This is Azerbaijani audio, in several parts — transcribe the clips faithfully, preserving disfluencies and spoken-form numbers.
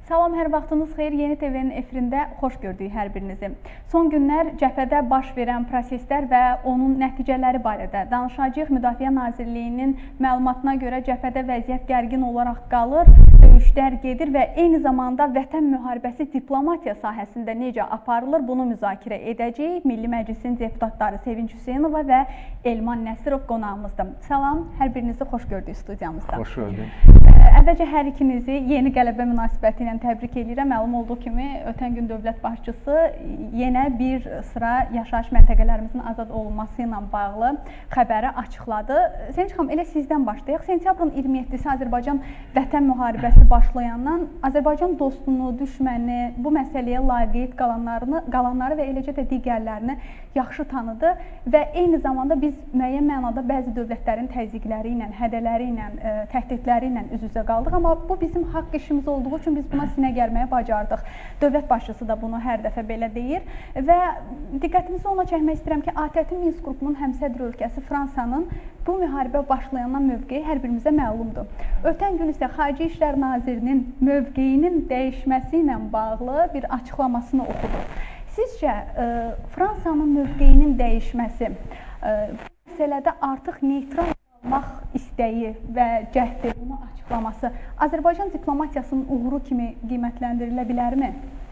Salam, hər vaxtınız xeyir. Yeni T V-nin efirində xoş gördük hər birinizi. Son günlər cəbhədə baş verən proseslər və onun nəticələri barədə danışacağıq. Müdafiə Nazirliyinin məlumatına görə cəbhədə vəziyyət gərgin olaraq qalır, döyüşlər gedir və eyni zamanda vətən müharibəsi diplomatiya sahəsində necə aparılır, bunu müzakirə edəcəyik. Milli Məclisin deputatları Sevinç Hüseynova və Elman Nəsirov qonağımızdır. Salam, hər birinizi xoş gördük studiyamızda. Xoş gördük. Əvvəlcə hər ikinizi yeni qələbə münasibəti ilə təbrik edirəm. Məlum olduğu kimi, ötən gün dövlət başçısı yenə bir sıra yaşayış məntəqələrimizin azad olunması ilə bağlı xəbəri açıqladı. Sevinç xanım, elə sizdən başlayaq. Sentyabrın iyirmi yeddisi Azərbaycan vətən müharibəsi başlayandan Azərbaycan dostunu, düşməni, bu məsələyə laqeyd qalanlarını, qalanları və eləcə də digərlərini yaxşı tanıdı və eyni zamanda biz müəyyən mənada bəzi dövlətlərin təzyiqləri ilə, hədələri ilə, təhdidləri ilə üz-üzə qaldıq, amma bu bizim haqq işimiz olduğu üçün biz buna sinə gəlməyə bacardıq. Dövlət başçısı da bunu hər dəfə belə deyir və diqqətinizi ona çəkmək istəyirəm ki, A T T Minsk qrupunun həmsədr ölkəsi Fransanın bu müharibə başlayandan mövqeyi hər birimizə məlumdur. Ötən gün isə Xarici İşlər Nazirinin mövqeyinin dəyişməsi ilə bağlı bir açıqlamasını oxuduq. Sizcə, Fransanın mövqeyinin dəyişməsi bu məsələdə artıq neytral olmaq istəyi və cəhdi, bunu açıqlaması Azərbaycan diplomatiyasının uğuru kimi qiymətləndirilə bilərmi?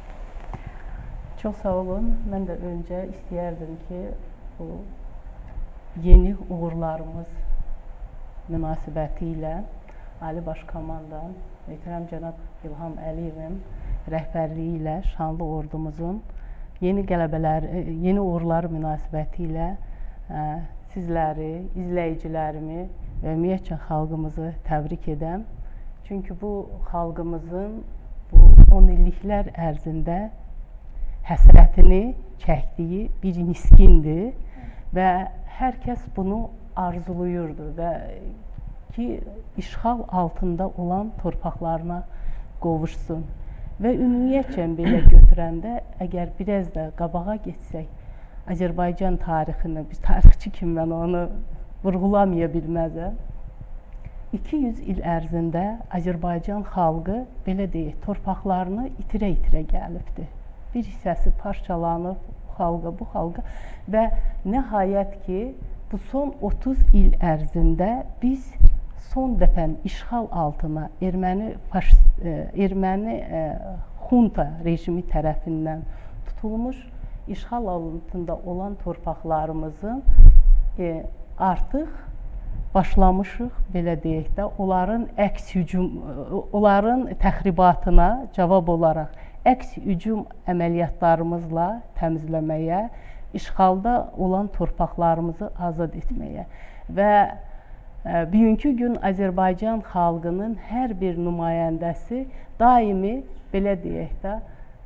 Çox sağ olun. Mən də öncə istəyərdim ki, bu yeni uğurlarımız münasibəti ilə Ali Baş Komandan Möhtərəm cənab İlham Əliyevin rəhbərliyi ilə şanlı ordumuzun yeni qələbələr, yeni uğurları münasibəti ilə sizləri, izləyicilərimi və ümumiyyətlə xalqımızı təbrik edəm. Çünki bu xalqımızın bu on illiklər ərzində həsrətini çəkdiyi bir niskindir və hər kəs bunu arzuluyurdu və ki, işğal altında olan torpaqlarına qovuşsun. Və ümumiyyətlə belə götürəndə, əgər biraz da qabağa geçsək, Azərbaycan tarixini, bir tarixçi kimi mən onu vurğulamaya bilməzəm. iki yüz il ərzində Azərbaycan xalqı, belə deyək, torpaqlarını itirə-itirə gəlibdir. Bir hissəsi parçalanıb xalqa, bu xalqa və nəhayət ki, bu son otuz il ərzində biz son dəfən işğal altına erməni, erməni xunta rejimi tərəfindən tutulmuş, işğal altında olan torpaqlarımızın artıq başlamışıq, belə deyək də, onların əks hücum, onların təxribatına cavab olaraq əks hücum əməliyyatlarımızla təmizləməyə, işğalda olan torpaqlarımızı azad etməyə və bugünkü gün Azərbaycan xalqının hər bir nümayəndəsi daimi, belə deyək də,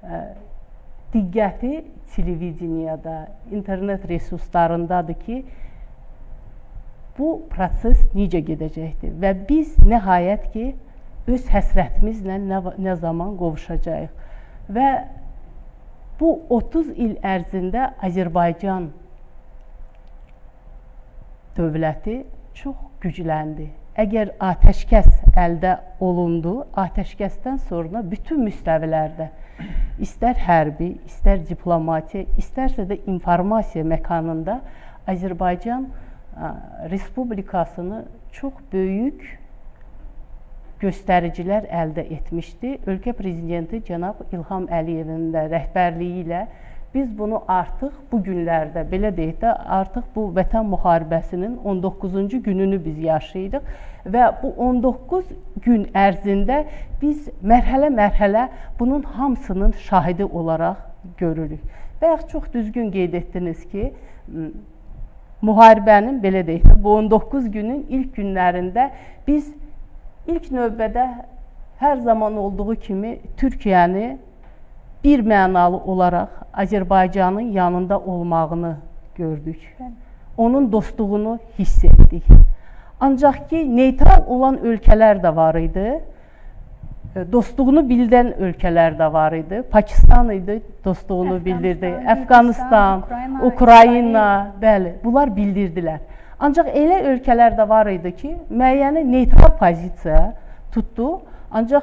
diqqəti televideniyada, internet resurslarındadır ki, bu proses necə gedəcəkdir və biz nəhayət ki, öz həsrətimizlə nə, nə zaman qovuşacağıq. Və bu otuz il ərzində Azərbaycan dövləti çox gücləndi. Əgər atəşkəs əldə olundu, atəşkəsdən sonra bütün müstəvilərdə, istər hərbi, istər diplomatiya, istərsə də informasiya məkanında Azərbaycan Respublikasını çox böyük göstəricilər əldə etmişdi. Ölkə prezidenti cənab İlham Əliyevin də rəhbərliyi ilə biz bunu artıq bu günlərdə, belə deyək də, artıq bu vətən müharibəsinin on doqquzuncu gününü biz yaşayırıq və bu on doqquz gün ərzində biz mərhələ-mərhələ bunun hamısının şahidi olaraq görürük. Və yaxud çox düzgün qeyd etdiniz ki, müharibənin, belə deyək də, bu on doqquz günün ilk günlərində biz ilk növbədə hər zaman olduğu kimi Türkiyəni bir mənalı olaraq Azərbaycanın yanında olmağını gördük. Onun dostluğunu hiss etdik. Ancaq ki, neytral olan ölkələr də var idi. Dostluğunu bildən ölkələr də var idi. Pakistan idi, dostluğunu bildirdi. Əfqanistan, Ukrayna, bəli, bunlar bildirdilər. Ancaq elə ölkələr də var idi ki, müəyyəni neytral pozisiya tutdu. Ancaq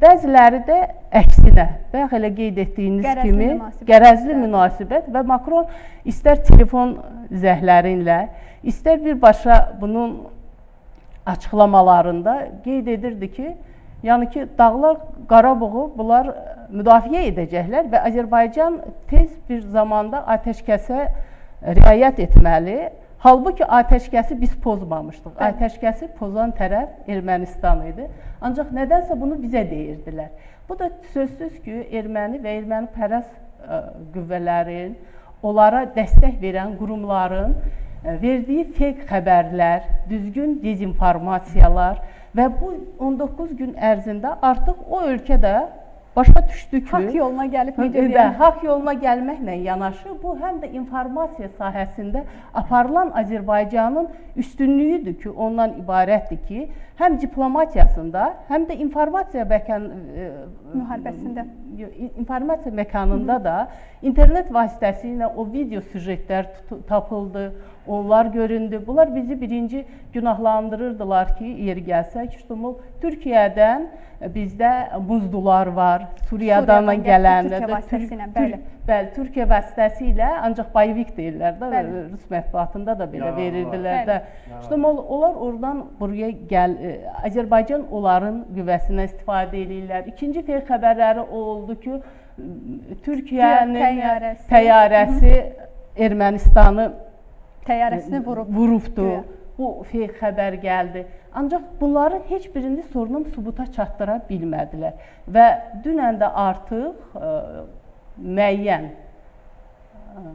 Bəziləri də əksinə, bayaq elə qeyd etdiyiniz Qərəzli kimi münasibət. qərəzli münasibət və Makron istər telefon zəhlərinlə, istər birbaşa bunun açıqlamalarında qeyd edirdi ki, yəni ki, Dağlar Qarabağı bunlar müdafiə edəcəklər və Azərbaycan tez bir zamanda atəşkəsə riayət etməli. Halbuki atəşkəsi biz pozmamışdıq. Atəşkəsi pozan tərəf Ermənistan idi. Ancaq nədənsə bunu bizə deyirdilər. Bu da sözsüz ki, erməni və erməni pərəst qüvvələrin, onlara dəstək verən qurumların verdiyi fake xəbərlər, düzgün dezinformasiyalar və bu on doqquz gün ərzində artıq o ölkədə başa düşdü ki, haqq yoluna gəlib və haqq yoluna gəlməklə yanaşı, bu həm də informasiya sahəsində aparılan Azərbaycanın üstünlüyüdür ki, ondan ibarətdir ki, həm diplomatiyasında, həm də informasiya məkan müharibəsində, informasiya məkanında da internet vasitəsilə o video süjetlər tapıldı, onlar göründü. Bunlar bizi birinci günahlandırırdılar ki, yeri gəlsək, Türkiyədən bizdə buzdular var, Suriyadan gələndə də, bəli, Türkiyə vasitəsilə, ancaq Bayvik deyirlər də, Rus mətbuatında da belə verirdilər də. Onlar oradan buraya gəl, Azərbaycan onların qüvvəsindən istifadə edirlər. İkinci feyk xəbərləri oldu ki, Türkiyənin təyyarəsi Ermənistanı təyyarəsini vurubdu. Bu feyk xəbər gəldi. Ancaq bunların heç birini sorunun sübuta çatdıra bilmədilər. Və dünən də artıq ə, müəyyən ə,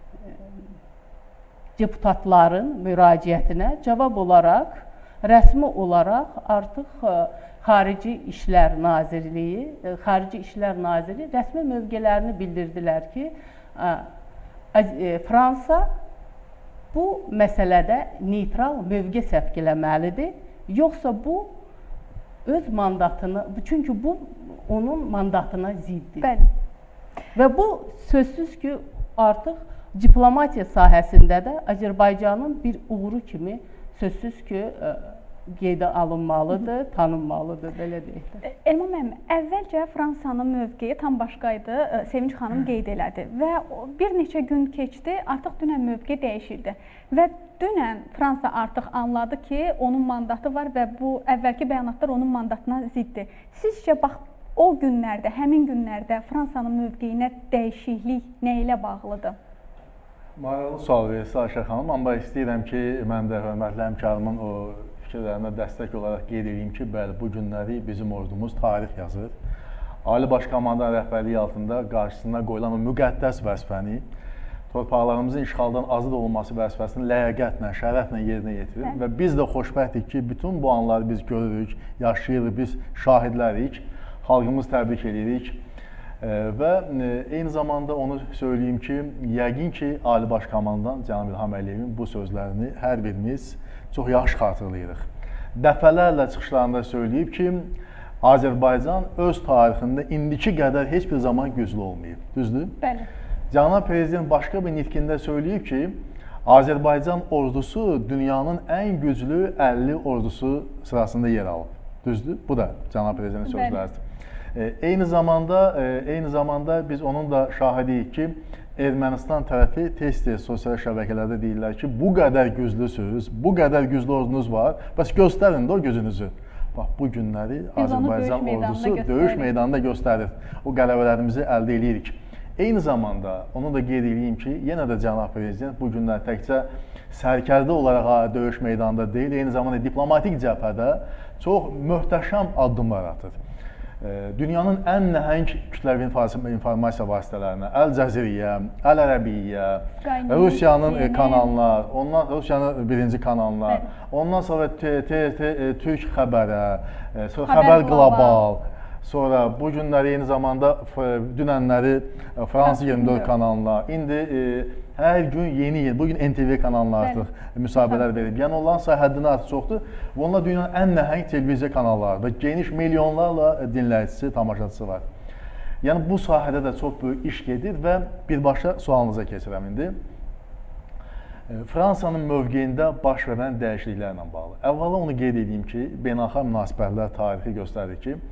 deputatların müraciətinə cavab olaraq, rəsmi olaraq artıq ə, Xarici İşlər Nazirliyi, ə, Xarici İşlər Naziri rəsmi mövqələrini bildirdilər ki, ə, ə, Fransa bu məsələdə neytral mövqe səfq eləməlidir. Yoxsa bu öz mandatını, çünki bu onun mandatına ziddir. Bəli. Və bu sözsüz ki, artıq diplomatiya sahəsində də Azərbaycanın bir uğuru kimi sözsüz ki, qeydə alınmalıdır, tanınmalıdır, belə deyək də. Elman müəllim, əvvəlcə Fransanın mövqeyi tam başqa idi, Sevinç xanım qeyd elədi və bir neçə gün keçdi, artıq dünən mövqe dəyişildi və dünən Fransa artıq anladı ki, onun mandatı var və bu əvvəlki bəyanatlar onun mandatına ziddir. Sizcə, bax, o günlərdə, həmin günlərdə Fransanın mövqeyinə dəyişiklik nə ilə bağlıdır? Maraqlı sual verirsə Ayşə xanım, amma istəyirəm ki, mən də hörmətli həmkarımın o fikirlərinə dəstək olaraq qeyd edeyim ki, bəli, bu günləri bizim ordumuz tarix yazır. Ali Baş Komandan rəhbərliyi altında qarşısına qoyulan o müqəddəs vəzifəni, torpaqlarımızın işğaldan azad olunması vəzifəsini ləyaqətlə, şərəflə yerinə yetirir və biz də xoşbəxtik ki, bütün bu anları biz görürük, yaşayırıq, biz şahidlərik, xalqımız təbrik edirik və eyni zamanda onu söyləyim ki, yəqin ki, Ali Baş Komandan cənab İlham Əliyevin bu sözlərini hər birimiz çox yaxşı xatırlayırıq. Dəfələrlə çıxışlarında söyləyib ki, Azərbaycan öz tarixində indiki qədər heç bir zaman güclü olmayıb. Düzdür? Bəli. Cənab Prezident başqa bir nitqində söyləyib ki, Azərbaycan ordusu dünyanın ən güclü əlli ordusu sırasında yer alıb. Düzdür? Bu da Cənab Prezidentin sözləridir. Eyni zamanda, eyni zamanda biz onun da şahidiyik ki, Ermənistan tərəfi tez-tez sosial şəbəkələrdə deyirlər ki, bu qədər güclüsünüz, bu qədər güclü ordunuz var, bəs göstərin də o gücünüzü. Bax, bu günləri Azərbaycan ordusu döyüş meydanında göstərir. O qələbələrimizi əldə edirik. Eyni zamanda onu da qeyd edeyim ki, yenə də Cənab Prezident bu günlər təkcə sərkərdə olaraq döyüş meydanında deyil, eyni zamanda diplomatik cəbhədə çox möhtəşəm addımlar atır. Dünyanın ən nəhəng kütləvi informasiya vasitələrinə, Əl Cəziriyyə, Əl Ərəbiyyə, Rusiyanın kanallar, ondan Rusiyanın birinci kanallar, ondan sonra Türk Xəbərə, Xəbər Qlobal, sonra bu günləri eyni zamanda dünənləri Fransa iyirmi dörd kanalına, indi hər gün yeni-yeni, bugün N T V kanalına artıq müsahibələr verib. Yəni onların sayı artıq çoxdur və onlar dünyanın ən nəhəng televiziya kanalları və geniş milyonlarla dinləyicisi, tamaşaçısı var. Yəni bu sahədə də çox böyük iş gedir və birbaşa sualınıza keçirəm indi. Fransanın mövqeyində baş verən dəyişikliklərlə bağlı. Əvvəla onu qeyd edeyim ki, beynəlxalq münasibətlər tarixi göstərir ki,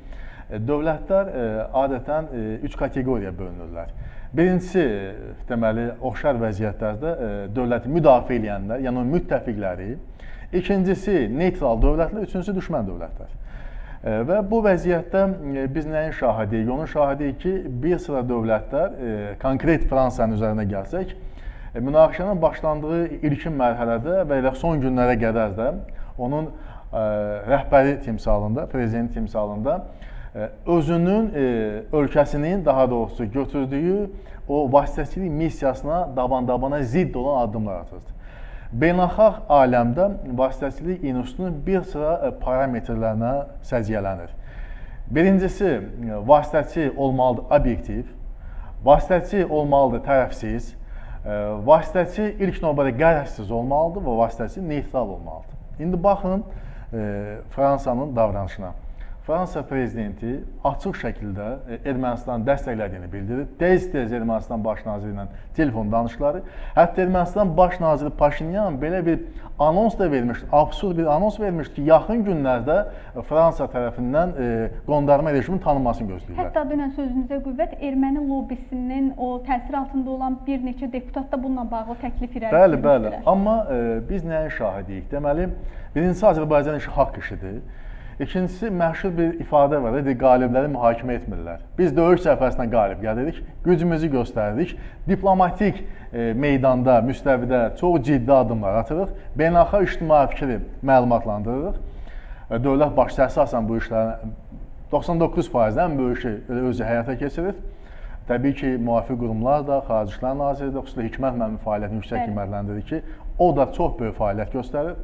dövlətlər adətən üç kateqoriyaya bölünürlər. Birincisi, deməli, oxşar vəziyyətlərdə dövləti müdafiə edənlər, yəni müttəfiqləri. İkincisi, neytral dövlətlər, üçüncüsü, düşmən dövlətlər. Və bu vəziyyətdə biz nəyin şahidiyik? Onun şahidiyik ki, bir sıra dövlətlər, konkret Fransanın üzərində gəlsək, münaqişənin başlandığı ilkin mərhələdə və elə son günlərə qədər də onun rəhbəri timsalında, prezident timsalında özünün ölkəsinin, daha doğrusu götürdüyü o vasitəçilik missiyasına daban-dabana zidd olan addımlar atırdı. Beynəlxalq aləmdə vasitəçilik institutunun bir sıra parametrlərinə səciyyələnir. Birincisi, vasitəçi olmalıdır obyektiv, vasitəçi olmalıdır tərəfsiz, vasitəçi ilk növbədə qərəzsiz olmalıdır və vasitəçi neytral olmalıdır. İndi baxın Fransanın davranışına. Fransa prezidenti açıq şəkildə Ermənistanı dəstəklədiyini bildirir. Tez-tez Ermənistan baş naziri ilə telefon danışıqları. Hətta Ermənistan baş naziri Paşinyan belə bir anons da vermişdi, absurd bir anons vermişdi ki, yaxın günlərdə Fransa tərəfindən qondarma rejimin tanınmasını gözləyirlər. Hətta dünən sözünüzə qüvvət, erməni lobbisinin o təsir altında olan bir neçə deputat da bununla bağlı təklif irəli sürmüşdülər. Bəli, bəli. Amma biz nəyin şahidiyik? Deməli, birincisi Azərbaycan işi haqq işidir. İkincisi, məşhur bir ifadə var, dedik, qalibləri mühakimə etmirlər. Biz döyüş cəbhəsinə qalib gəlirik, gücümüzü göstəririk, diplomatik e, meydanda, müstəvidə çox ciddi addımlar atırıq, beynəlxalq ictimai fikri məlumatlandırırıq. E, dövlət başçısı əsasən bu işlərin doxsan doqquz faizdən böyükü özü həyata keçirir. Təbii ki, müvafiq qurumlar da, Xarici İşlər Naziri də, xüsusilə Hikmət müəllim fəaliyyətini yüksək qiymətləndirir ki, o da çox böyük fəaliyyət göstərir.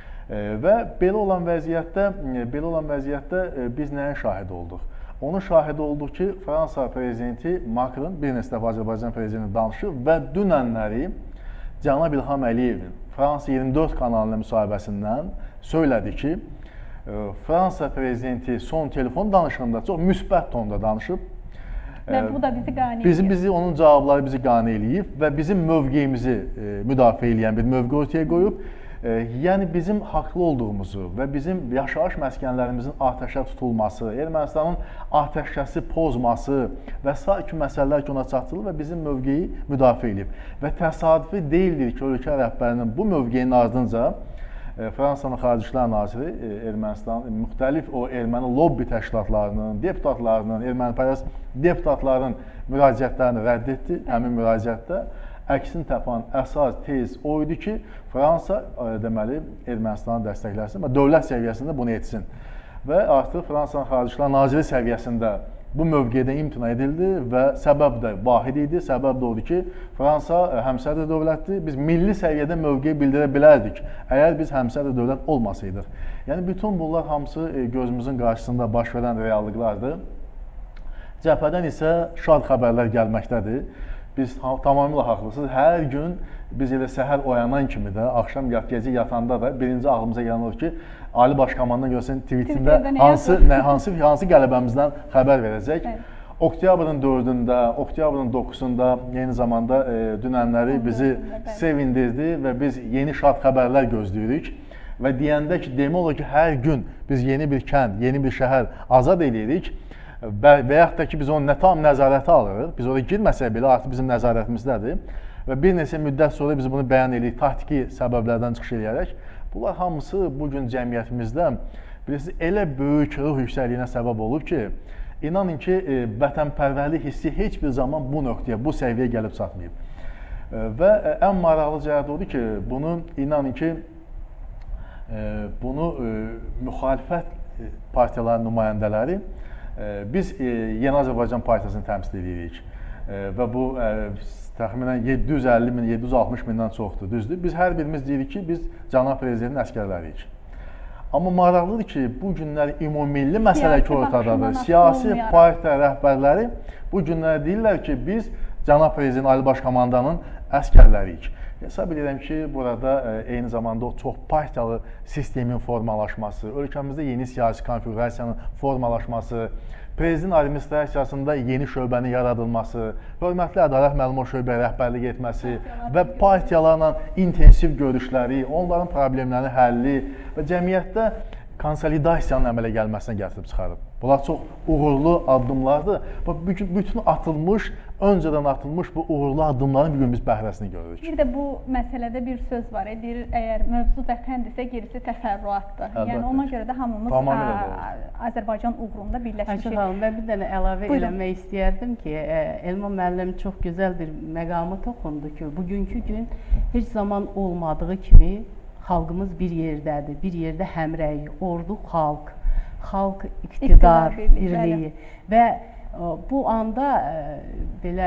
Və belə olan vəziyyətdə, belə olan vəziyyətdə biz nəyin şahidi olduq? Onun şahidi olduq ki, Fransa prezidenti Macron bir neçə dəfə Azərbaycan prezidenti danışıb və dünənləri cənab İlham Əliyevin Fransa iyirmi dörd kanalının müsahibəsindən söylədi ki, Fransa prezidenti son telefon danışığında çox müsbət tonda danışıb. Və bu da bizi qane Bizi, bizi, onun cavabları bizi qane eləyib və bizim mövqeyimizi müdafiə edən bir mövqe ortaya qoyub. Yəni bizim haqlı olduğumuzu və bizim yaşayış məskənlərimizin atəşə tutulması, Ermənistanın atəşkəsi pozması və sair ki, məsələlər ki, ona çatdırılır və bizim mövqeyi müdafiə edib. Və təsadüfi deyildir ki, ölkə rəhbərinin bu mövqeyinin ardınca Fransanın Xarici İşlər Naziri Ermənistan müxtəlif o erməni lobbi təşkilatlarının, deputatlarının, ermənipərəst deputatların müraciətlərini rədd etdi həmin müraciətdə. Əksini təpan əsas tez o idi ki, Fransa deməli Ermənistanı dəstəkləsin və dövlət səviyyəsində bunu etsin. Və artıq Fransanın Xarici İşlər Naziri səviyyəsində bu mövqedən imtina edildi və səbəb də vahid idi. Səbəb də odur ki, Fransa həmsədr dövlətdir. Biz milli səviyyədə mövqe bildirə bilərdik, əgər biz həmsədr dövlət olmasaydıq. Yəni, bütün bunlar hamısı gözümüzün qarşısında baş verən reallıqlardır. Cəbhədən isə şad xəbərlər gəlməkdədir. Biz tamamilə haqlısınız. Hər gün biz elə səhər oyanan kimi də, axşam gecə yatanda da birinci ağlımıza gələn odur ki, Ali Baş Komandan görsən tweetində hansı, nə, hansı, hansı qələbəmizdən xəbər verəcək. Evet. Oktyabrın dördündə, oktyabrın doqquzunda eyni zamanda e, dünənləri bizi sevindirdi və biz yeni şad xəbərlər gözləyirik. Və deyəndə ki, demək olur ki, hər gün biz yeni bir kənd, yeni bir şəhər azad edirik. Və, və yaxud da ki, biz onu nə tam nəzarətə alırıq, biz oraya girməsək belə artıq bizim nəzarətimizdədir və bir neçə müddət sonra biz bunu bəyan edirik, taktiki səbəblərdən çıxış edərək. Bunlar hamısı bugün cəmiyyətimizdə bilirsiniz, elə böyük ruh yüksəkliyinə səbəb olub ki, inanın ki, e, vətənpərvərlik hissi heç bir zaman bu nöqtəyə, bu səviyyəyə gəlib çatmayıb. E, və e, ən maraqlı cəhət odur ki, bunu inanın ki, e, bunu e, müxalifət partiyaların nümayəndələri biz Yeni Azərbaycan Partiyasını təmsil edirik və bu təxminən yeddi yüz əlli min, yeddi yüz altmış mindən çoxdur, düzdür. Biz hər birimiz deyirik ki, biz cənab prezidentin əsgərləriyik. Amma maraqlıdır ki, bu günlər ümumilli məsələ ki ortadadır. Siyasi partiya rəhbərləri bu günlər deyirlər ki, biz cənab prezident Ali Baş Komandanın əsgərləriyik. Hesab edirəm ki, burada eyni zamanda o çox partiyalı sistemin formalaşması, ölkəmizdə yeni siyasi konfigurasiyanın formalaşması, prezident administrasiyasında yeni şöbənin yaradılması, hörmətli ədalət məlumat şöbəyə rəhbərlik etməsi və partiyalarla intensiv görüşləri, onların problemlərinin həlli və cəmiyyətdə konsolidasiyanın əmələ gəlməsinə gətirib çıxarıb. Bunlar çox uğurlu addımlardır. Bütün atılmış, öncədən atılmış bu uğurlu addımların bir gün biz bəhrəsini görürük. Bir də bu məsələdə bir söz var, deyir, əgər mövzu vətəndirsə, gerisi təsərrüatdır. Əlbəttə. Yəni ona görə də hamımız ə, Azərbaycan uğrunda birləşmişik. Xanım, mən bir dənə əlavə Buyurun. eləmək istəyərdim ki, Elman müəllim çox gözəl bir məqamı toxundu ki, bugünkü gün heç zaman olmadığı kimi xalqımız bir yerdədir, bir yerdə həmrəyi, ordu, xalq, xalq iqtidar, birliyi və bu anda belə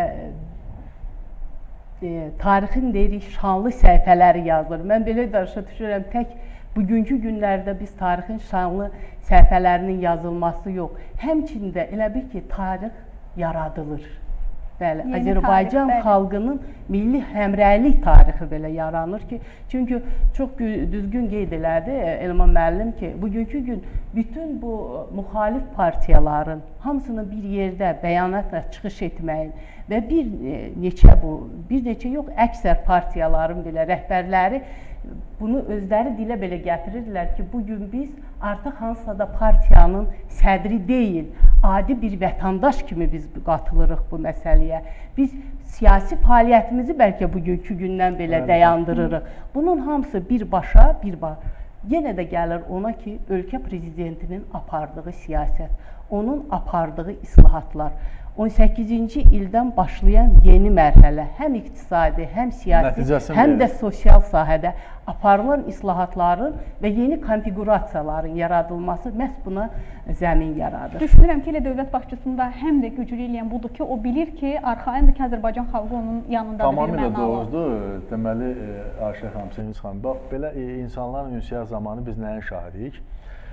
tarixin deyirik şanlı səhifələri yazılır. Mən belə başa düşürəm, tək bugünkü günlərdə biz tarixin şanlı səhifələrinin yazılması yox, həmçində elə bil ki, tarix yaradılır. Bəli, Yeni Azərbaycan tarix, xalqının milli həmrəylik tarixi belə yaranır ki, çünki çox düzgün qeyd elədi Elman müəllim ki, bugünkü gün bütün bu müxalif partiyaların hamısını bir yerdə bəyanatla çıxış etməyin və bir neçə bu, bir neçə yox, əksər partiyaların belə rəhbərləri bunu özləri dilə belə gətirirdilər ki, bugün biz artıq hansısa da partiyanın sədri deyil, adi bir vətəndaş kimi biz qatılırıq bu məsələyə. Biz siyasi fəaliyyətimizi bəlkə bugünkü gündən belə dayandırırıq. Bunun hamısı birbaşa, birbaşa. Yenə də gəlir ona ki, ölkə prezidentinin apardığı siyasət, onun apardığı islahatlar, on səkkizinci ildən başlayan yeni mərhələ, həm iqtisadi, həm siyasi, Nəticəsini həm də sosial sahədə aparılan islahatların və yeni konfigurasiyaların yaradılması məhz buna zəmin yaradır. Düşünürəm ki, elə dövlət başçısında həm də güclü eləyən budur ki, o bilir ki, arxayındır ki, Azərbaycan xalqı onun yanındadır. Tamamilə doğrudur. Deməli, Ayşə xanım, Sevinç xanım, bax, belə insanların ünsiyyət zamanı biz nəyə şahidik?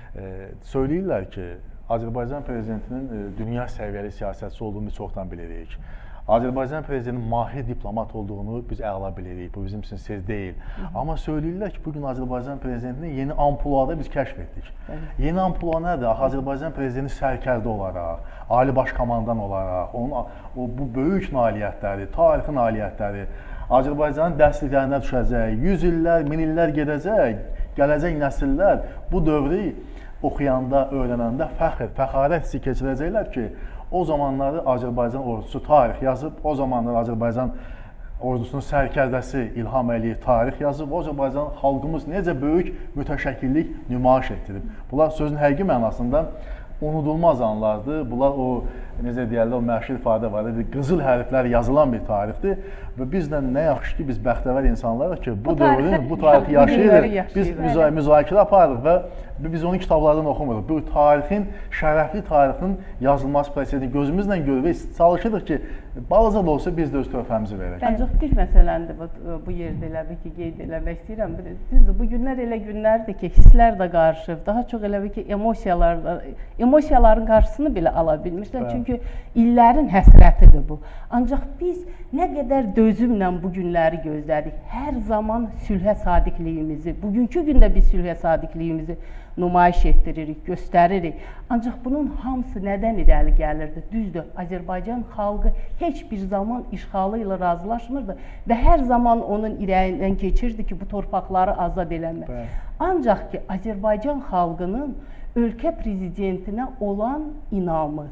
Söyləyirlər ki, Azərbaycan prezidentinin dünya səviyyəli siyasətçi olduğunu biz çoxdan bilirik. Azərbaycan prezidentinin mahir diplomat olduğunu biz əla bilirik. Bu bizim üçün söz deyil. Hı -hı. Amma söyləyirlər ki, bugün Azərbaycan prezidentini yeni ampulada biz kəşf etdik. Hı -hı. Yeni ampula nədir? Azərbaycan prezidenti sərkərdə olaraq, ali baş komandan olaraq, onun o, bu böyük nailiyyətləri, tarixi nailiyyətləri Azərbaycanın dərsliklərinə düşəcək, yüz illər, min illər gedəcək, gələcək nəsillər bu dövrü oxuyanda, öyrənəndə fəxr, fəxarət hissi keçirəcəklər ki, o zamanları Azərbaycan ordusu tarix yazıb, o zamanlar Azərbaycan ordusunun sərkərdəsi İlham Əliyev tarix yazıb, o Azərbaycan xalqımız necə böyük mütəşəkkillik nümayiş etdirib. Bunlar sözün həqiqi mənasında unudulmaz anlardır. Bunlar o, necə deyərlər, o məşhur ifadə var, qızıl hərflər yazılan bir tarixdir və bizlə nə yaxşı ki, biz bəxtəvər insanlarıq ki, bu dövrün, bu tarixi yaşayırıq, biz müzakirə aparırıq və biz onun kitablardan oxumuruq. Bu tarixin, şərəfli tarixin yazılması prosesini gözümüzlə görürük və çalışırıq ki, balaca da olsa biz də öz töhfəmizi verək. Ancaq bir məsələndir bu yerdə elə bir ki, qeyd eləmək istəyirəm. Düzdür, bu günlər elə günlərdir ki, hisslər də qarışıb, daha çox elə bir ki, emosiyalar, emosiyaların qarşısını belə ala bilmişlər. Çünki illərin həsrətidir bu. Ancaq biz nə qədər dözümlə bu günləri gözlədik, hər zaman sülhə sadiqliyimizi, bugünkü gündə biz sülhə sadiqliyimizi nümayiş etdiririk, göstəririk. Ancaq bunun hamısı nədən irəli gəlirdi? Düzdür, Azərbaycan xalqı heç bir zaman işğalı ilə razılaşmırdı və hər zaman onun irəlindən keçirdi ki, bu torpaqları azad eləmək. Ancaq ki, Azərbaycan xalqının ölkə prezidentinə olan inamı,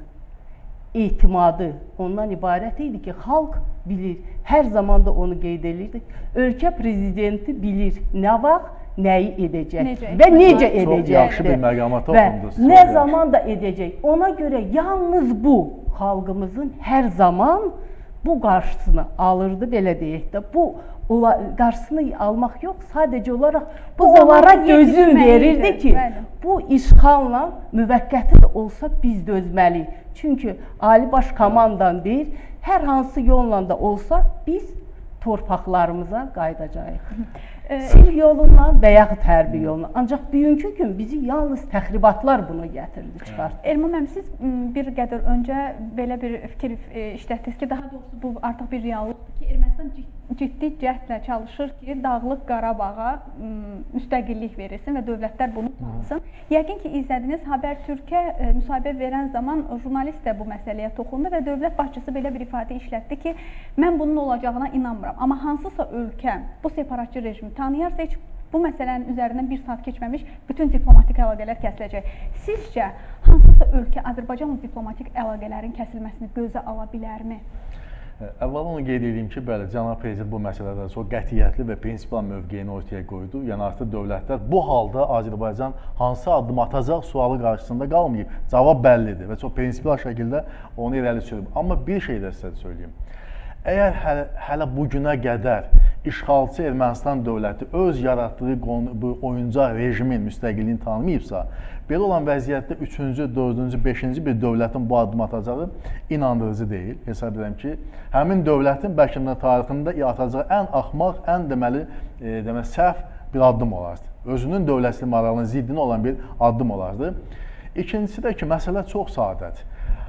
etimadı ondan ibarət idi ki, xalq bilir, hər zaman da onu qeyd edirdik, ölkə prezidenti bilir nə vaxt, nəyi edəcək necə? Və necə edəcəkdir. Çox yaxşı bir məqama toxundunuz. Nə zaman da edəcək. Ona görə yalnız bu xalqımızın hər zaman bu qarşısını alırdı, belə deyək də. Bu qarşısını almaq yox, sadəcə olaraq bu onlara dözüm verirdi ki, bu işğalla müvəqqəti də olsa biz dözməliyik. Çünki Ali Baş Komandan deyir, hər hansı yolla da olsa biz torpaqlarımıza qayıdacağıq. Sülh yolundan və yaxud hərbi yolundan. Ancaq bugünkü gün bizi yalnız təxribatlar bunu gətirdi, çıxartdı. Elman müəllim, siz bir qədər öncə belə bir fikir işlətdiniz ki, daha doğrusu bu artıq bir reallıqdır ki, Ermənistan ciddi cəhdlə çalışır ki, Dağlıq Qarabağa müstəqillik verilsin və dövlətlər bunu tanısın. Yəqin ki, izlədiniz, Habertürkə müsahibə verən zaman jurnalist də bu məsələyə toxundu və dövlət başçısı belə bir ifadə işlətdi ki, mən bunun olacağına inanmıram. Amma hansısa ölkə bu separatçı rejimi tanıyarsa heç Bu məsələnin üzərindən bir saat keçməmiş bütün diplomatik əlaqələr kəsiləcək. Sizcə, hansısa ölkə Azərbaycanla diplomatik əlaqələrin kəsilməsini gözə ala bilərmi? Əvvəl onu qeyd edeyim ki, bəli, cənab prezident bu məsələdə çox qətiyyətli və prinsipal mövqeyini ortaya qoydu. Yəni artıq dövlətlər bu halda Azərbaycan hansı addım atacaq sualı qarşısında qalmayıb. Cavab bəllidir və çox prinsipal şəkildə onu irəli sürüb. Amma bir şey də sizə söyləyim. Əgər hələ, hələ bu günə qədər işğalçı Ermənistan dövləti öz yaratdığı bu oyuncaq rejimin müstəqilliyini tanımayıbsa, belə olan vəziyyətdə üçüncü, dördüncü, beşinci bir dövlətin bu addım atacağı inandırıcı deyil. Hesab edirəm ki, həmin dövlətin bəlkə də tarixində atacağı ən axmaq, ən deməli, e, deməli, səhv bir addım olardı. Özünün dövlətçilik marağının ziddinə olan bir addım olardı. İkincisi də ki, məsələ çox sadədir.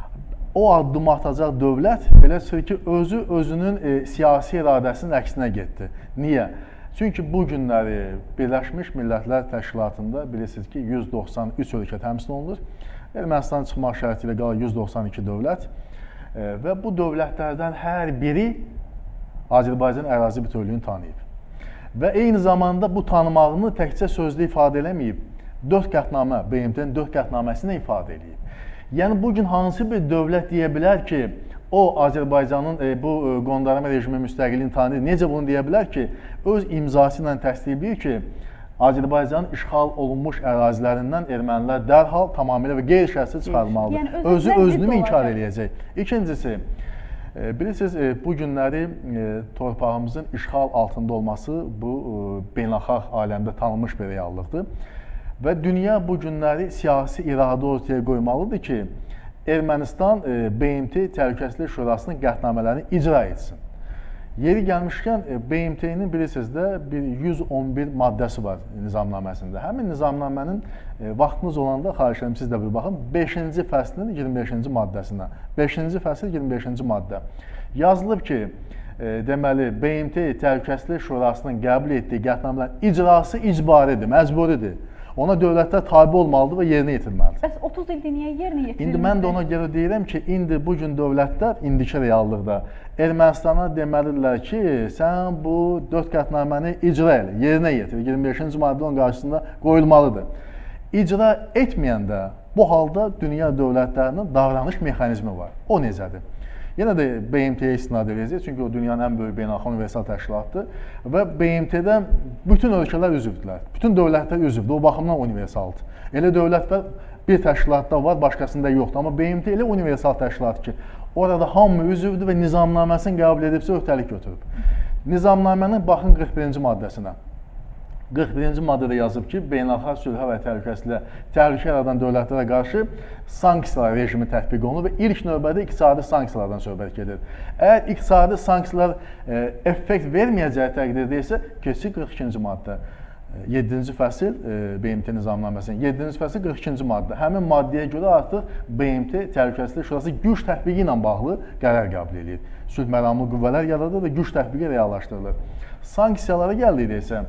O addımı atacaq dövlət belə çıxır ki, özü özünün e, siyasi iradəsinin əksinə getdi. Niyə? Çünki bu günləri Birləşmiş Millətlər Təşkilatında bilirsiniz ki, yüz doxsan üç ölkə təmsil olunur. Ermənistan çıxmaq şərti ilə qalan yüz doxsan iki dövlət e, və bu dövlətlərdən hər biri Azərbaycan ərazi bütövlüyünü tanıyıb. Və eyni zamanda bu tanımağını təkcə sözdə ifadə eləməyib, dörd qətnamə, B M T-nin dörd qətnaməsini ifadə edib. Yəni, bugün hansı bir dövlət deyə bilər ki, o, Azərbaycanın e, bu e, qondarma rejimi müstəqilliyini tanıyır. Necə bunu deyə bilər ki, öz imzası ilə təsdiqləyir ki, Azərbaycanın işğal olunmuş ərazilərindən ermənilər dərhal tamamilə və qeyri-şərtsiz çıxarılmalıdır. Yəni, özü özünü inkar eləyəcək. İkincisi, e, bilirsiniz, e, bu günləri e, torpağımızın işğal altında olması bu e, beynəlxalq aləmdə tanınmış bir reallıqdır. Və dünya bu günləri siyasi iradə ortaya qoymalıdır ki, Ermənistan B M T Təhlükəsizlik Şurasının qətnamələrini icra etsin. Yeri gəlmişkən B M T-nin bilirsiniz də bir yüz on bir maddəsi var nizamnaməsində. Həmin nizamnamənin vaxtınız olanda xahiş edirəm siz də bir baxın, beşinci fəslinin iyirmi beşinci maddəsinə. beşinci fəslin iyirmi beşinci maddə. Yazılıb ki, deməli B M T Təhlükəsizlik Şurasının qəbul etdiyi qətnamələrin icrası icbaridir, məcburidir. Ona dövlətlər tabi olmalıdır və yerinə yetirməlidir. Bəs otuz ildir niyə yerinə yetirilməlidir? İndi mən də ona görə deyirəm ki, indi bu gün dövlətlər, indiki reallıqda Ermənistana deməlidirlər ki, sən bu dörd qətnaməni icra elə, yerinə yetir. iyirmi beşinci maddə onun qarşısında qoyulmalıdır. İcra etməyəndə bu halda dünya dövlətlərinin davranış mexanizmi var. O necədir? Yenə də B M T-yə istinad edəcək, çünki o dünyanın ən böyük beynəlxalq universal təşkilatıdır və B M T-də bütün ölkələr üzvdürlər, bütün dövlətlər üzvdür, o baxımdan universaldır. Elə dövlətlər bir təşkilatda var, başqasında yoxdur, amma B M T elə universal təşkilatdır ki, orada hamı üzvdür və nizamnaməsini qəbul edibsə öhdəlik götürüb. Nizamnamənin baxın qırx birinci maddəsinə. qırx birinci maddədə yazıb ki, beynəlxalq sülhə və təhlükəsizliyə təhlükə yaradan dövlətlərə qarşı sanksiyalar rejimi tətbiq olunur və ilk növbədə iqtisadi sanksiyalardan söhbət gedir. Əgər iqtisadi sanksiyalar e, effekt verməyəcəyi təqdirdə isə keçir qırx ikinci maddə. yeddinci fəsil e, B M T nizamnaməsinin yeddinci fəsil qırx ikinci maddə. Həmin maddəyə görə artıq B M T Təhlükəsizlik Şurası güc tətbiqi ilə bağlı qərar qəbul edir. Sülh məramlı qüvvələr yaradır və güc tətbiqi reallaşdırılır. Sanksiyalara gəldikdə isə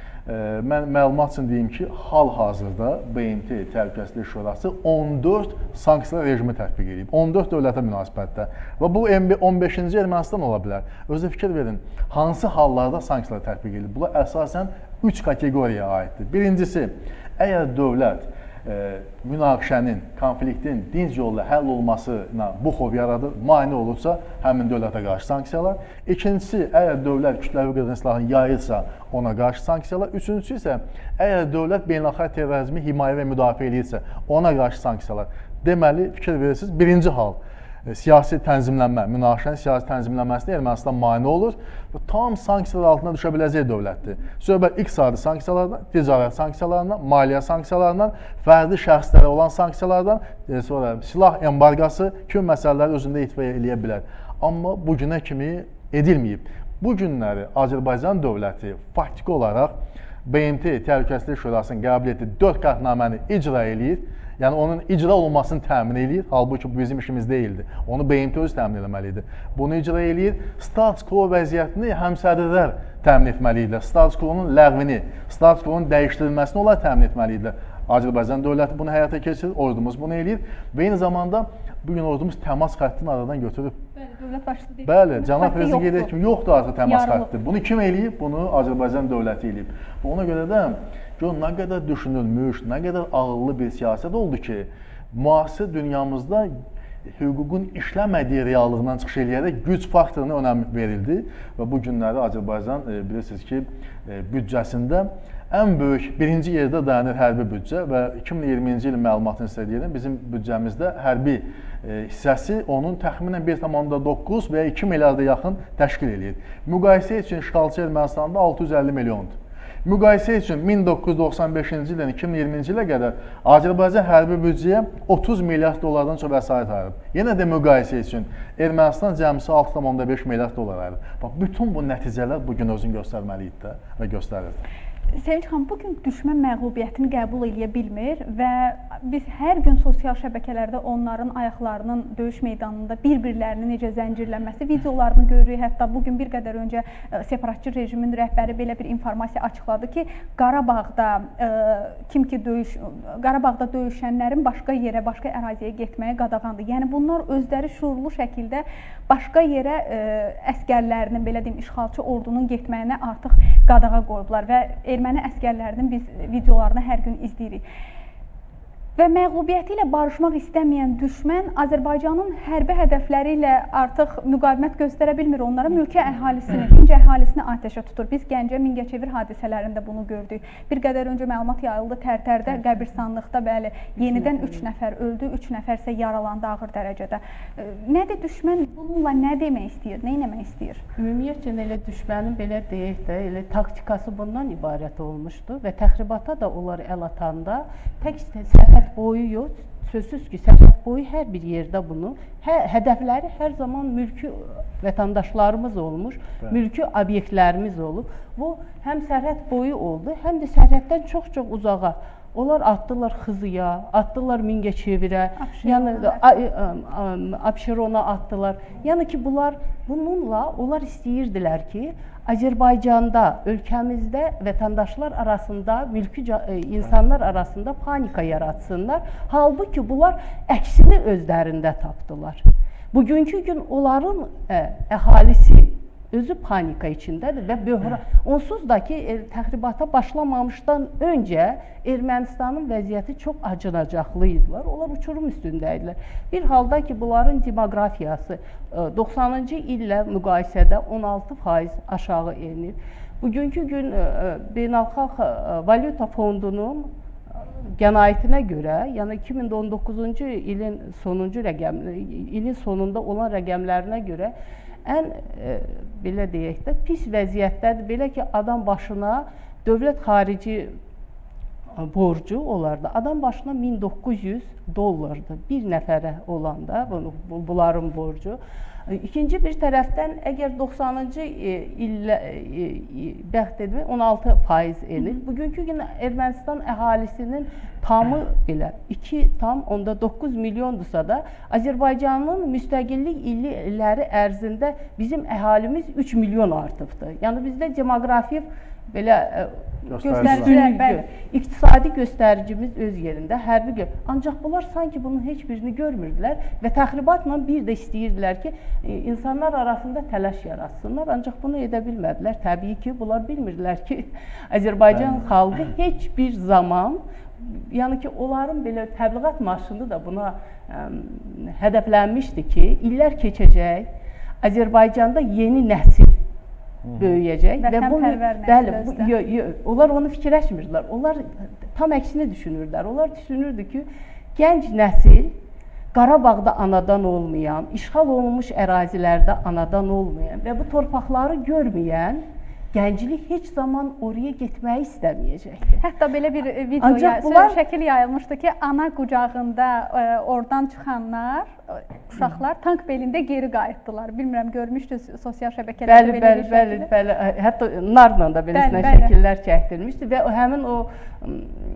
mən məlumat üçün deyim ki, hal-hazırda B M T Təhlükəsizlik Şurası on dörd sanksiyalar rejimi tətbiq edib. on dörd dövlətə münasibətdə. Və bu on beşinci Ermənistan ola bilər. Özə fikir verin, hansı hallarda sanksiyalar tətbiq edilib? Bunlar əsasən üç kateqoriyaya aiddir. Birincisi, əgər dövlət e, münaqişənin, konfliktin dinc yolla həll olmasına bu xov yaradır, mane olursa, həmin dövlətə qarşı sanksiyalar. İkincisi, əgər dövlət kütləvi qırğın silahını yayırsa, ona qarşı sanksiyalar. Üçüncüsü isə, əgər dövlət beynəlxalq terrorizmi himayə və müdafiə edirsə, ona qarşı sanksiyalar. Deməli, fikir verirsiniz, birinci hal, siyasi tənzimlənmə, münaqişənin siyasi tənzimlənməsinə Ermənistan mane olur və tam sanksiyalar altına düşə biləcək dövlətdir. Söhbət iqtisadi sanksiyalardan, ticarət sanksiyalarından, maliyyə sanksiyalarından, fərdi şəxslərə olan sanksiyalardan, sonra silah embarqası kimi məsələləri özündə itfə eləyə bilər. Amma bu günə kimi edilməyib. Bu günləri Azərbaycan dövləti faktiki olaraq B M T Təhlükəsizlik Şurasının qəbul etdiyi dörd qətnaməni icra eləyir. Yəni, onun icra olunmasını təmin edir. Halbuki bu bizim işimiz deyildi. Onu B M T özü təmin etməlidir. Bunu icra eləyir. Status quo vəziyyətini həmsədrlər təmin etməlidirlər. Status quo-nun ləğvini, status quo-nun dəyişdirilməsini onlar təmin etməlidirlər. Azərbaycan dövləti bunu həyata keçirir, ordumuz bunu eləyir və eyni zamanda Bu gün ordumuz təmas xəttini aradan götürüb. Bəli, dövlət başçısı deyir. Bəli, cənab prezident qeyd edir ki, yoxdur artıq təmas xətti. Bunu kim eləyib? Bunu Azərbaycan dövləti eləyib. Ona görə də gör nə qədər düşünülmüş, nə qədər ağıllı bir siyasət oldu ki, müasir dünyamızda hüququn işləmədiyi reallığından çıxış eləyərək güc faktoruna önəm verildi və bu günləri Azərbaycan e, bilirsiniz ki, e, büdcəsində ən böyük birinci yerdə dayanır hərbi büdcə və iki min iyirminci ilin məlumatını sizə deyirəm, bizim büdcəmizdə hərbi e, hissəsi onun təxminən bir tam doqquz və ya iki milyarda yaxın təşkil edir. Müqayisə üçün işğalçı Ermənistanda altı yüz əlli milyondur. Müqayisə üçün min doqquz yüz doxsan beşinci ildən iki min iyirminci ilə qədər Azərbaycan hərbi büdcəyə otuz milyard dollardan çox vəsait ayırıb. Yenə də müqayisə üçün Ermənistan cəmsi altı tam beş milyard dollar ayırıb. Bax, bütün bu nəticələr bugün özünü göstərməli idi də və göstərir. Sevinç xanım, bugün düşmən məğlubiyyətini qəbul edə bilmir və biz hər gün sosial şəbəkələrdə onların ayaqlarının döyüş meydanında bir-birlərini necə zəncirlənməsi videolarını görürük. Hətta bugün bir qədər öncə separatçı rejimin rəhbəri belə bir informasiya açıqladı ki, Qarabağda kim ki döyüş Qarabağda döyüşənlərin başqa yerə, başqa əraziyə getməyə qadağandır. Yəni bunlar özləri şuurlu şəkildə başqa yerə əskərlərinin, belə deyim, işğalçı ordunun getməyinə artıq qadağa qoyublar və erməni əskərlərinin biz videolarını hər gün izləyirik. Və məğlubiyyəti ilə barışmaq istəməyən düşmən Azərbaycanın hərbi hədəfləri ilə artıq müqavimət göstərə bilmir. Onlara mülki əhalisini, dinc əhalisini atəşə tutur. Biz Gəncə, Mingəçevir hadisələrində bunu gördük. Bir qədər öncə məlumat yayıldı, Tərtərdə, qəbirstanlıqda bəli, yenidən üç nəfər öldü, üç nəfər isə yaralandı ağır dərəcədə. Nədir düşmən bununla nə demək istəyir, nə etmək istəyir? Ümumiyyətlə elə düşmənin belə deyək də, elə taktikası bundan ibarət olmuşdu və təxribata da onlar əl atanda tək sərhəd boyu yox, sözsüz ki, sərhəd boyu hər bir yerdə bunu, hə, hədəfləri hər zaman mülki vətəndaşlarımız olmuş, Bəli. mülki obyektlərimiz olub. Bu, həm sərhəd boyu oldu, həm də sərhəddən çox-çox uzağa. Onlar atdılar Xızıya, atdılar Mingəçevirə, yəni Abşerona atdılar. Yəni ki, bunlar, bununla onlar istəyirdilər ki, Azərbaycanda, ölkəmizdə vətəndaşlar arasında, mülki insanlar arasında panika yaratsınlar. Halbuki bunlar əksini özlərində tapdılar. Bugünkü gün onların ə, əhalisi özü panika içindədir və böhra. Onsuz da ki, e, təxribata başlamamışdan öncə Ermənistanın vəziyyəti çox acınacaqlı idilər. Onlar uçurum üstündəydilər. Bir halda ki, bunların demoqrafiyası e, doxsanıncı illə müqayisədə on altı faiz aşağı enir. Bugünkü gün e, Beynəlxalq e, Valyuta Fondunun qənaətinə görə, yəni iki min on doqquzuncu ilin sonuncu rəqəm, ilin sonunda olan rəqəmlərinə görə ən e, belə deyək də pis vəziyyətdədir. Belə ki, adam başına dövlət xarici borcu olardı. Adam başına min doqquz yüz dollardır bir nəfərə olanda bunların borcu. İkinci bir tərəfdən əgər doxsanıncı illə bəxt edilmək on altı faiz enir. Bugünkü gün Ermənistan əhalisinin tamı belə iki tam onda doqquz milyondursa da Azərbaycanın müstəqillik illəri ərzində bizim əhalimiz üç milyon artıbdır. Yəni bizdə demoqrafi belə göstəricilər, iqtisadi göstəricimiz öz yerində, hərbi gör. Ancaq bunlar sanki bunun heç birini görmürdülər və təxribatla bir də istəyirdilər ki, insanlar arasında təlaş yaratsınlar. Ancaq bunu edə bilmədilər. Təbii ki, bunlar bilmirdilər ki, Azərbaycan xalqı heç bir zaman, yəni ki, onların belə təbliğat marşında da buna ə, hədəflənmişdi ki, illər keçəcək, Azərbaycanda yeni nəsil böyüyəcək və bu, bəli, bu, yo, yo, onlar onu fikirləşmirdilər. Onlar tam əksini düşünürdülər. Onlar düşünürdü ki, gənc nəsil Qarabağda anadan olmayan, işğal olunmuş ərazilərdə anadan olmayan və bu torpaqları görməyən gənclik heç zaman oraya getməyi istəməyəcəkdir. Hətta belə bir video, bunlar... şəkil yayılmışdı ki, ana qucağında e, oradan çıxanlar, uşaqlar tank belində geri qayıtdılar. Bilmirəm, görmüşdünüz sosial şəbəkələrdə belə bir bəli, bəli, bəli. Hətta narla da beləsinə şəkillər çəkdirmişdi və həmin o ə,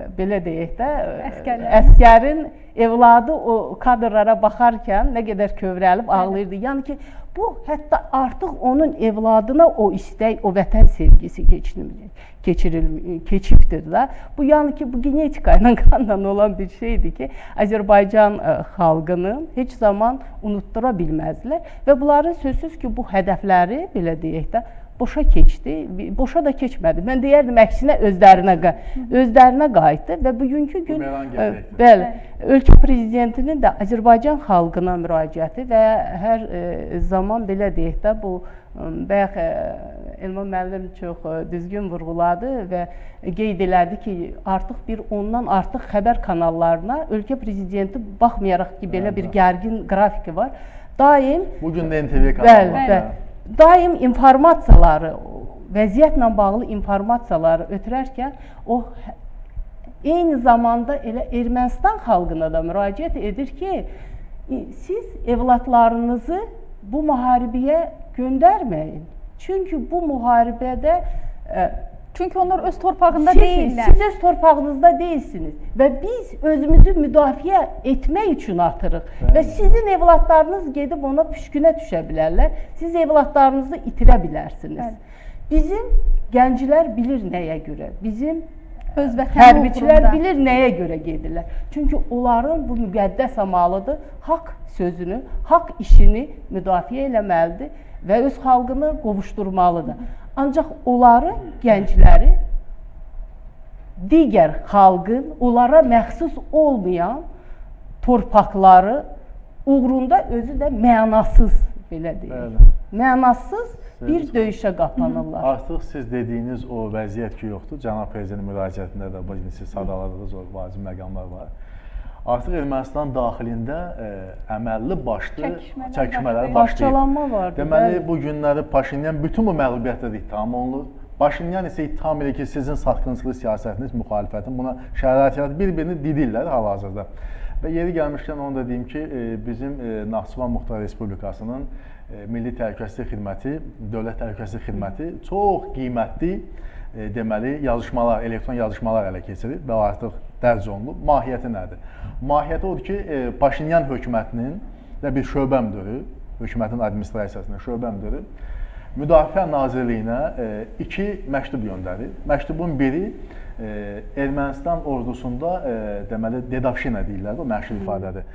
belə deyək də, əskərin evladı o kadrlara baxarkən nə qədər kövrəlib ağlayırdı. Yəni ki, bu hətta artıq onun evladına o istək, o vətən sevgisi keçibdir da. Bu yəni ki, bu genetika ilə qanla olan bir şeydir ki, Azərbaycan xalqının heç zaman unutdura bilməzlər və bunların sözsüz ki, bu hədəfləri, belə deyək də, boşa keçdi, boşa da keçmədi. Mən deyərdim, əksinə özlərinə, özlərinə qayıtdı və bugünkü gün bəli, ölkə prezidentinin də Azərbaycan xalqına müraciəti və hər zaman belə deyək də, bu bayaq Elman müəllim çox düzgün vurğuladı və qeyd elədi ki, artıq bir ondan artıq xəbər kanallarına ölkə prezidenti baxmayaraq ki, belə bir gərgin qrafiki var, daim bugün də N T V kanalı var. Daim informasiyaları, vəziyyətlə bağlı informasiyaları ötürərkən o eyni zamanda elə Ermənistan xalqına da müraciət edir ki, siz evlatlarınızı bu müharibəyə göndərməyin. Çünki bu müharibədə Çünki onlar öz torpağında siz, deyirlər. Siz öz torpağınızda deyilsiniz və biz özümüzü müdafiə etmək üçün atırıq. Bəli. Və sizin evlatlarınız gedib ona püşkünə düşə bilərlər. Siz evlatlarınızı itirə bilərsiniz. Bəli. Bizim gənclər bilir nəyə görə, bizim öz hərbiçilər bilir nəyə görə gedirlər. Çünki onların bu müqəddəs amalıdır, haqq sözünü, haqq işini müdafiə eləməlidir və öz xalqını qovuşdurmalıdır. Ancaq onların gəncləri digər xalqın, onlara məxsus olmayan torpaqları uğrunda özü də mənasız, belə deyək, mənasız bir döyüşə qapanırlar. Artıq siz dediyiniz o vəziyyət ki, yoxdur. Cənab Prezidentin müraciətində də bu gün siz sadaladığınız o vacib məqamlar var. Artıq Ermənistan daxilində ə, əməlli başlı çəkişmələr başlayıb. Parçalanma var. Deməli, bu günləri Paşinyan bütün bu məğlubiyyətlə ittiham olunur. Paşinyan isə ittiham edir ki, sizin satqınçılıq siyasətiniz, müxalifətin buna şərait yaratır, bir-birini didirlər hal-hazırda. Və yeri gəlmişkən onu da deyim ki, bizim Naxçıvan Muxtar Respublikasının Milli Təhlükəsizlik Xidməti, Dövlət Təhlükəsizlik Xidməti çox qiymətli deməli yazışmalar, elektron yazışmalar ələ keçirir və artıq dərc olunub. Mahiyyəti nədir? Mahiyyəti odur ki, Paşinyan hökumətinin də bir şöbə müdürü, hökumətin administrasiyasının şöbə müdürü Müdafiə Nazirliyinə iki məktub göndərir. Məktubun biri Ermənistan ordusunda deməli dedavşina deyirlər, o məşhur ifadədir.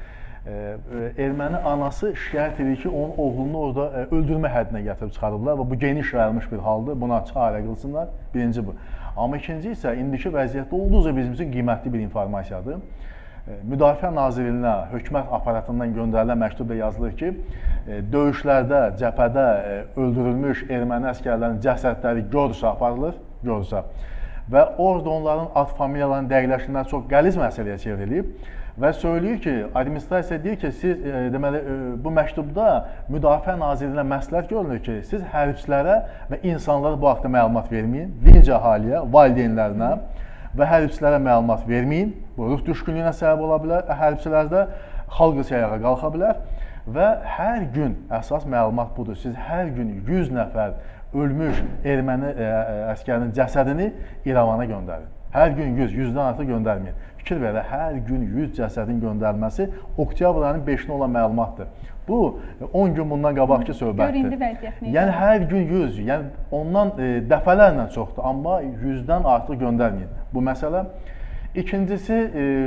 Erməni anası şikayət edir ki, onun oğlunu orada öldürmə həddinə gətirib çıxarıblar və bu geniş yayılmış bir haldır, buna çarə qılsınlar. Birinci bu. Amma ikinci isə indiki vəziyyətdə olduqca bizim üçün qiymətli bir informasiyadır. Müdafiə Nazirliyinə hökumət aparatından göndərilən məktubda yazılır ki, döyüşlərdə, cəbhədə öldürülmüş erməni əsgərlərinin cəsədləri Gorsa aparılır, Gorsa. Və orada onların ad familiyalarının dəqiqləşdirməsi çox qəliz məsələyə çevrilib. Və söyləyir ki, administrasiya deyir ki, siz e, deməli e, bu məktubda Müdafiə Nazirliyinə məsləhət görülür ki, siz hərbçilərə və insanlara bu haqda məlumat verməyin, dinc əhaliyə, valideynlərinə və hərbçilərə məlumat verməyin. Bu ruh düşkünlüyünə səbəb ola bilər, hərbçilərdə xalq ayağa qalxa bilər və hər gün əsas məlumat budur. Siz hər gün yüz nəfər ölmüş erməni e, əskərinin cəsədini İrəvana göndərin. Hər gün yüz, yüzdən artıq göndərməyin. Fikir verə, hər gün yüz cəsədin göndərilməsi oktyabr ayının beşinə olan məlumatdır. Bu, on gün bundan qabaqki söhbətdir. Yəni, hər gün yüz, yəni ondan e, dəfələrlə çoxdur, amma yüzdən artıq göndərməyin bu məsələ. İkincisi,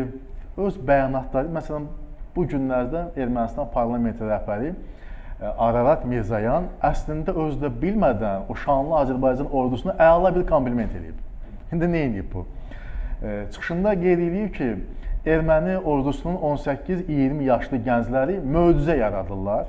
e, öz bəyanatları, məsələn, bu günlərdə Ermənistan parlamenti rəhbəri e, Ararat Mirzoyan əslində özü də bilmədən o şanlı Azərbaycan ordusuna əla bir kompliment edib. İndi nə edib bu? E, çıxışında qeyd edib ki, erməni ordusunun on səkkiz iyirmi yaşlı gəncləri möcüzə yaradırlar,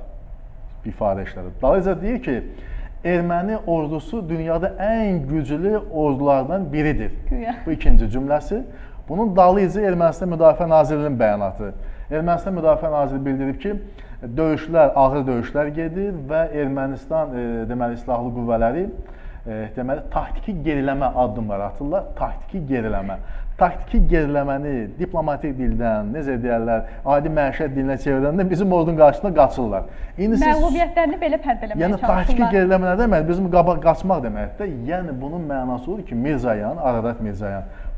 ifadə işlədir. Dalıyca deyir ki, erməni ordusu dünyada ən güclü ordulardan biridir. Güya. Bu ikinci cümləsi. Bunun dalıyca Ermənistan Müdafiə Nazirliyinin bəyanatı. Ermənistan Müdafiə Nazirliyi bildirib ki, döyüşlər, ağır döyüşlər gedir və Ermənistan e, deməli, silahlı qüvvələri e, deməli, taktiki geriləmə addımlar atırlar. Taktiki geriləmə. Taktiki geriləməni diplomatik dildən, necə deyərlər, adi məişət dilinə çevirəndə bizim ordunun qarşısında qaçırlar. Məğlubiyyətlərini belə pərdələməyə yəni, çalışırlar. Yəni, taktiki geriləmə nə demək? Bizim qabaq qaçmaq deməkdir. Yəni, bunun mənası odur ki, Mirzoyan, Ararat Mirzoyan,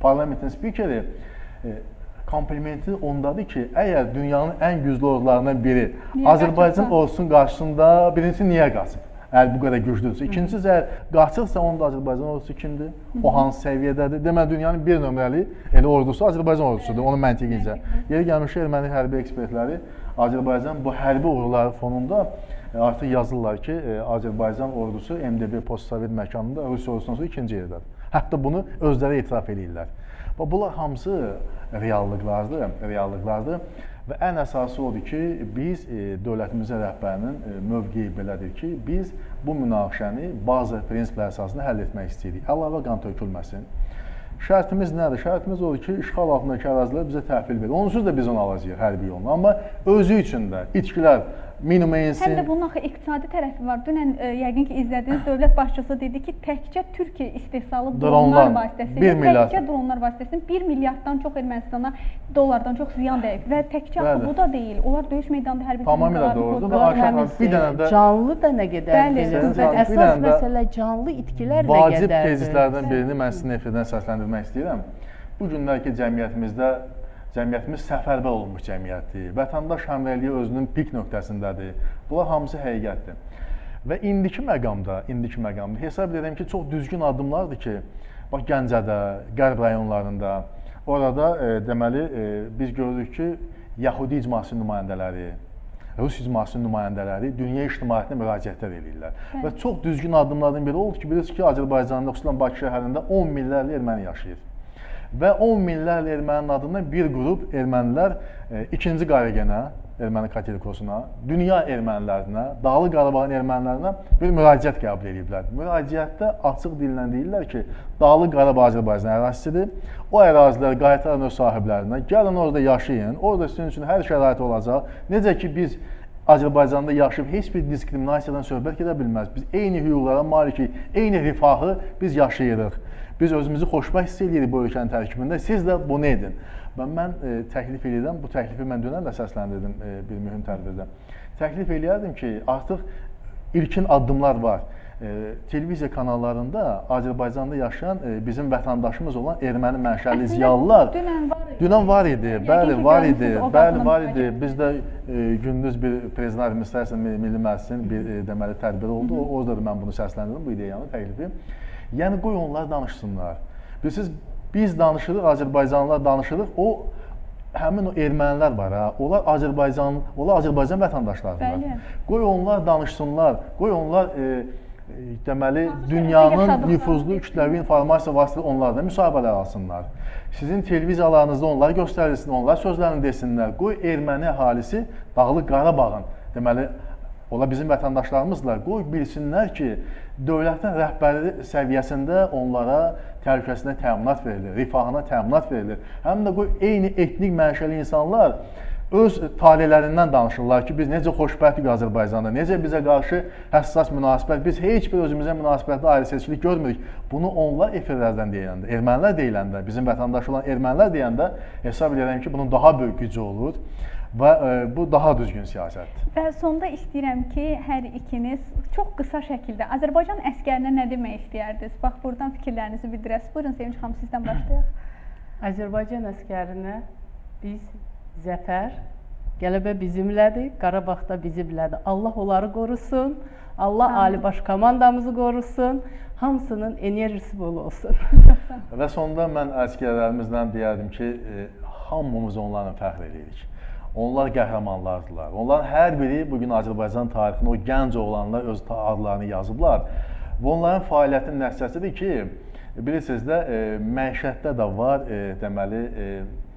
parlamentin spikeri e, komplimenti ondadır ki, əgər dünyanın ən güclü ordularından biri niyə Azərbaycan ordusunun qarşısında birincisi niyə qaçıb? Əgər bu qədər güclüdürsə. İkincisi, əgər qaçırsa, onun da Azərbaycan ordusu kimdir? O hansı səviyyədədir? Deməli, dünyanın bir nömrəli elə ordusu Azərbaycan ordusudur, onun məntiqincə. Yeri gəlmiş erməni hərbi ekspertləri Azərbaycan bu hərbi uğurları fonunda artıq yazırlar ki, Azərbaycan ordusu M D B postsovet məkanında Rusiya ordusundan sonra ikinci yerdədir. Hətta bunu özləri etiraf edirlər. Bunlar hamısı reallıqlardır, reallıqlardır və ən əsası odur ki, biz dövlətimizin rəhbərinin mövqeyi belədir ki, biz bu münaqişəni bazı prinsiplər əsasında həll etmək istəyirik. Əlavə qan tökülməsin. Şərtimiz nədir? Şərtimiz odur ki, işğal altındakı ərazilər bizə təhvil verir. Onsuz da biz onu alacağıq hərbi yolla. Amma özü üçün də itkilər minimuma insin. Həm də bunun axı iqtisadi tərəfi var. Dünən e, yəqin ki, izlədiniz, dövlət başçısı dedi ki, təkcə Türkiyə istehsalı dronlar vasitəsilə, təkcə dronlar vasitəsilə bir milyarddan çox Ermənistana dollardan çox ziyan dəyib. Və təkcə bu da deyil. Onlar döyüş meydanında hərbi tamamilə doğrudur. Və aşağı bir dənə də canlı da nə qədər bilir. Əsas məsələ canlı itkilər nə qədərdir. Vacib tezislərdən birini mən sizin efirdən səsləndirmək istəyirəm. Bu günlərki cəmiyyətimizdə Cəmiyyətimiz səfərbər olunmuş cəmiyyətdir. Vətəndaş həmrəyliyi özünün pik nöqtəsindədir. Bunlar hamısı həqiqətdir. Və indiki məqamda, indiki məqamda hesab edirəm ki, çox düzgün addımlardır ki, bax Gəncədə, Qərb rayonlarında, orada e, deməli e, biz görürük ki, Yəhudi icmasının nümayəndələri, Rus icmasının nümayəndələri dünya ictimaiyyətinə müraciətlər edirlər. Hə. Və çox düzgün addımlardan biri oldu ki, bilirsiniz ki, Azərbaycanda, xüsusən Bakı şəhərində on minlərlə erməni yaşayır. Və on minlərlə erməninin adından bir qrup ermənilər e, ikinci Qaregənə, erməni katolikosuna, dünya ermənilərinə, Dağlıq Qarabağın ermənilərinə bir müraciət qəbul ediblər. Müraciətdə açıq dillə deyirlər ki, Dağlıq Qarabağ Azərbaycan ərazisidir. O ərazilər qaytarın öz sahiblərinə, gəlin orada yaşayın, orada sizin üçün hər şərait olacaq. Necə ki, biz Azərbaycanda yaşayıb heç bir diskriminasiyadan söhbət gedə bilməz. Biz eyni hüquqlara malikik, eyni rifahı biz yaşayırıq. Biz özümüzü xoşbəxt hiss edirik bu ölkənin tərkibində. Siz də bunu edin. Və mən e, təklif edirəm, bu təklifi mən dünən də səsləndirdim e, bir mühüm tədbirdə. Təklif eləyərdim ki, artıq ilkin addımlar var. E, televiziya kanallarında Azərbaycanda yaşayan e, bizim vətəndaşımız olan erməni mənşəli ziyalılar dünən var idi. Dünən var idi, bəli, var idi, bəli, var idi. Bizdə e, gündüz bir prezident administrasiya milli məclisin bir e, deməli tədbiri oldu. O, orada da mən bunu səsləndirdim, bu ideyanı, təklifi. Yəni, qoy onlar danışsınlar. Bilirsiniz, biz danışırıq, Azərbaycanlılar danışırıq, o, həmin o ermənilər var, ha, onlar Azərbaycan, onlar Azərbaycan vətəndaşlarıdırlar. Bəli. Qoy onlar danışsınlar, qoy onlar, e, e, deməli, dünyanın nüfuzlu kütləvi informasiya vasitələri onlardan müsahibələr alsınlar. Sizin televiziyalarınızda onları göstərilsin, onlar sözlərini desinlər. Qoy erməni əhalisi Dağlıq Qarabağın, deməli, ola bizim vətəndaşlarımızla, qoy bilsinlər ki, dövlətin rəhbəri səviyyəsində onlara təhlükəsində təminat verilir, rifahına təminat verilir. Həm də qoy eyni etnik mənşəli insanlar öz talelərindən danışırlar ki, biz necə xoşbəxtik Azərbaycanda, necə bizə qarşı həssas münasibət, biz heç bir özümüzə münasibətli ayrı-seçkilik görmürük. Bunu onlar efirlərdən deyiləndə, ermənilər deyiləndə, bizim vətəndaş olan ermənilər deyəndə hesab edirəm ki, bunun daha böyük gücü olur. Və e, bu daha düzgün siyasətdir. Və sonda istəyirəm ki, hər ikiniz çox qısa şəkildə Azərbaycan əskərinə nə demək istəyərdiniz? Bax, buradan fikirlərinizi bildirəsiniz. Buyurun, Sevinç xanım, sizdən başlayaq. Azərbaycan əskərinə biz zəfər, qələbə bizimlədir, Qarabağda bizimlədir. Allah onları qorusun, Allah Amin. Ali Baş Komandamızı qorusun, hamısının enerjisi bol olsun. Və sonda mən əskərlərimizdən deyərdim ki, e, hamımız onlarla fəxr edirik. Onlar qəhrəmanlardırlar. Onların hər biri bugün Azərbaycan tarixində o gənc oğlanlar öz adlarını yazıblar. Və onların fəaliyyətinin nəticəsidir ki, bilirsiniz də, e, məişətdə də var, e, deməli, e,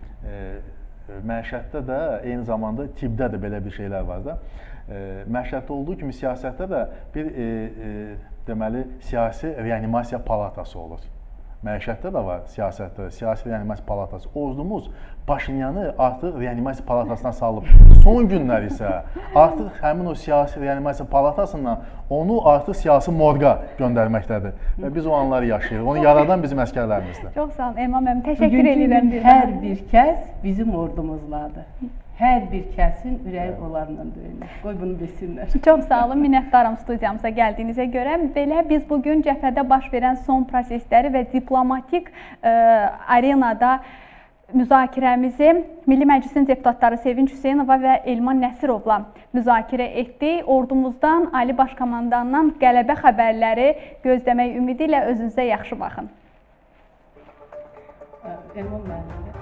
e, məişətdə də eyni zamanda tibbdə də belə bir şeylər var da. E, məişətdə olduğu kimi siyasətdə də bir e, e, deməli, siyasi reanimasiya palatası olur. Məişətdə də var, siyasətdə, siyasi reanimasiya palatası. Ordumuz Paşinyanı artıq reanimasiya palatasına salıb. Son günlər isə artıq həmin o siyasi reanimasiya palatasından onu artıq siyasi morqa göndərməkdədir. Və biz o anları yaşayırıq. Onu yaradan bizim əskərlərimizdir. Çox sağ olun, Elman müəllim. Təşəkkür edirəm. Hər bir kəs bizim ordumuzladır. hər bir kəsin ürəyi onlarla döyünür. Qoy bunu bilsinlər. Çox sağ olun, minnətdaram studiyamıza gəldiyinizə görə. Belə biz bugün cəbhədə baş verən son prosesləri və diplomatik ə, arenada müzakirəmizi Milli Məclisin deputatları Sevinç Hüseynova və Elman Nəsirovla müzakirə etdik. Ordumuzdan, Ali Baş Komandandan qələbə xəbərləri gözləmək ümidi ilə özünüzə yaxşı baxın. Elman müəllim.